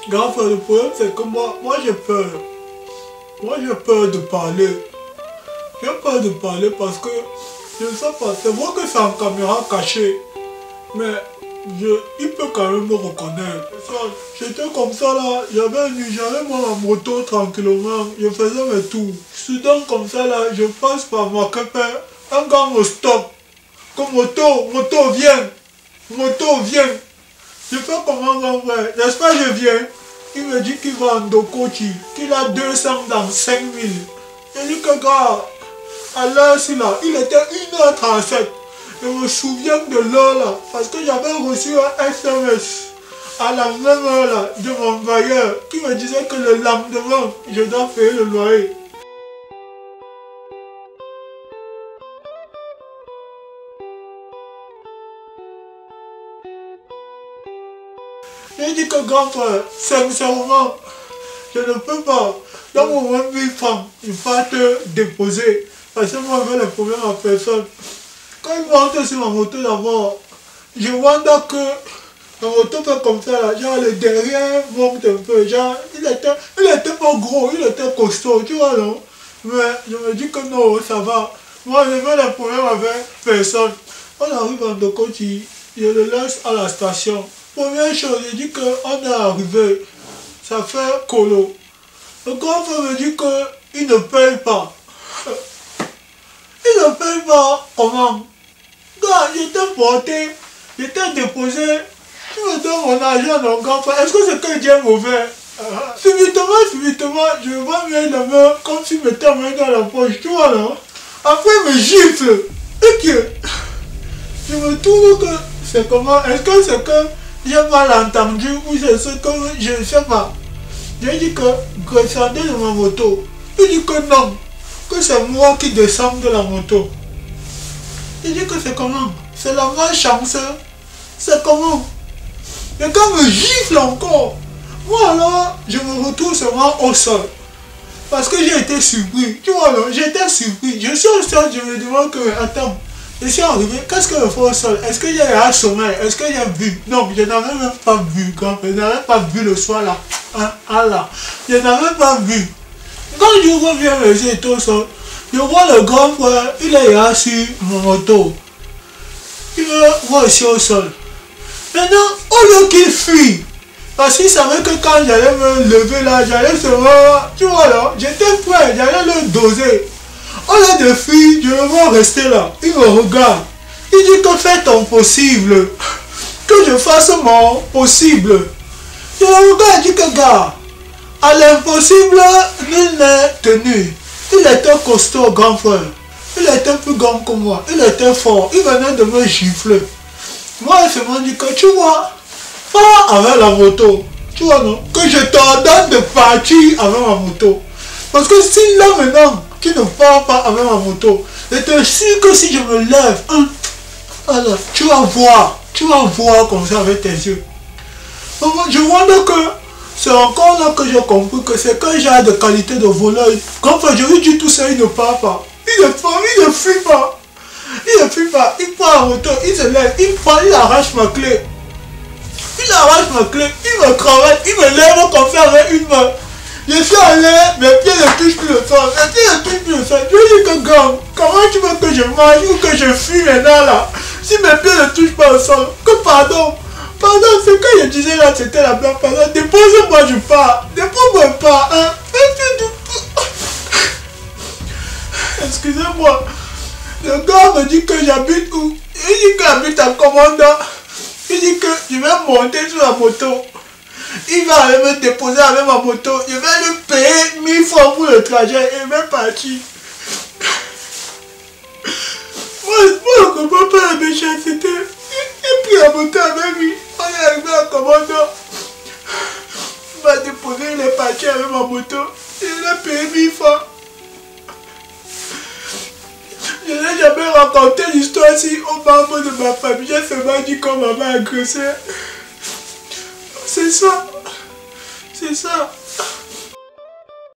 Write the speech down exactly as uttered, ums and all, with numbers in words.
Grand frère, le problème c'est que moi, moi j'ai peur. Moi j'ai peur de parler. J'ai peur de parler parce que je ne sais pas, c'est vrai que c'est en caméra cachée. Mais je, il peut quand même me reconnaître. J'étais comme ça là, j'avais j'avais moi ma moto tranquillement, je faisais mes tours. Soudain comme ça là, je passe par ma copain, un gars me stoppe. Comme moto, moto viens, moto viens. Je fais comment grand frère, n'est-ce pas je viens. Il me dit qu'il va en Dokochi, qu'il a deux cents dans cinq mille. Je dis que gars, à l'heure là, il était une heure trente-sept. Je me souviens de l'heure là, parce que j'avais reçu un S M S à la même heure là, de mon bailleur, qui me disait que le lendemain, je dois payer le loyer. J'ai dit que grand frère, sincèrement, je ne peux pas. Dans mon vingt mille francs, il faut te déposer. Parce que moi, je fais les problèmes à personne. Quand il monte sur ma moto d'abord, je vois que la moto fait comme ça, là, genre le derrière monte un peu. Genre, il était, il était pas gros, il était costaud, tu vois, non? Mais je me dis que non, ça va. Moi, je fais les problèmes avec personne. On arrive en Dokochi, je le laisse à la station. Première chose, je dis qu'on est arrivé. Ça fait colo. Le grand frère me dit qu'il ne paye pas. Il ne paye pas. Comment? Gars, j'étais porté, j'étais déposé. Tu me donnes mon argent, mon grand frère. Est-ce que c'est que Dieu est mauvais? Uh-huh. Subitement, subitement, je vois bien la main comme s'il mettait la main dans la poche. Tu vois, non? Après, il me gifle. Et que je me trouve que c'est comment? Est-ce que c'est que j'ai mal entendu ou c'est ce que je ne sais pas? J'ai dit que descendez de ma moto. Il dit que non, que c'est moi qui descends de la moto. Il dit que c'est comment? C'est la malchance. C'est comment? Et quand me gifle encore, moi alors, je me retrouve seulement au sol. Parce que j'ai été surpris. Tu vois, j'étais surpris. Je suis au sol, je me demande que, attends, je suis arrivé, qu'est-ce que je fais au sol? Est-ce que j'ai un sommeil? Est-ce que j'ai vu? Non, je n'avais même pas vu, quand je n'avais pas vu le soir là. Hein, ah là. Je n'avais pas vu. Quand je reviens les yeux au sol, je vois le grand frère, il est là sur mon moto. Il me voit aussi au sol. Maintenant, au lieu qu'il fuit, parce qu'il savait que quand j'allais me lever là, j'allais se voir, tu vois là, j'étais prêt, j'allais le doser. Au lieu de fuir, je le vois rester là. Il me regarde. Il dit que fais ton possible. Que je fasse mon possible. Je le regarde et dis que gars, à l'impossible, nul n'est tenu. Il était costaud, grand frère. Il était plus grand que moi. Il était fort. Il venait de me gifler. Moi, je me dis que tu vois, pas avec la moto. Tu vois, non? Que je t'ordonne de partir avec ma moto. Parce que si là maintenant, tu ne pars pas avec ma moto, je te jure que si je me lève, hein, alors, tu vas voir. Tu vas voir comme ça avec tes yeux. Donc, je vois que c'est encore là que j'ai compris que c'est qu'un genre de qualité de voleur. Quand je lui dis tout ça, il ne part pas. Il ne part, il ne fuit pas. Il ne fuit pas. Il part en moto, il se lève, il prend, il arrache ma clé. Il arrache ma clé, il me cravache, il me lève comme ça avec une main. Je suis allé, mes pieds ne touchent plus le sol, mes pieds ne touchent plus le sol. Je lui dis que gars, comment tu veux que je mange ou que je fuis maintenant là? Si mes pieds ne touchent pas au sol, que pardon. Pardon, ce que je disais là, c'était la blague. Pardon, dépose-moi, je pars. Dépose-moi pas, hein. Excusez-moi. Le gars me dit que j'habite où? Il dit qu'il habite à Commandant. Il dit que je vais monter sur la moto. Il va aller me déposer avec ma moto. Je vais lui payer mille francs pour le trajet et il va partir. Moi, je ne comprends pas la méchanceté. J'ai pris la moto avec lui. On est arrivé à Commandant. Il m'a déposé, il est parti avec ma moto. Et il a payé mille francs. Je n'ai jamais raconté l'histoire si aux membres de ma famille. J'ai seulement dit qu'on m'avait agressé. C'est ça. C'est ça.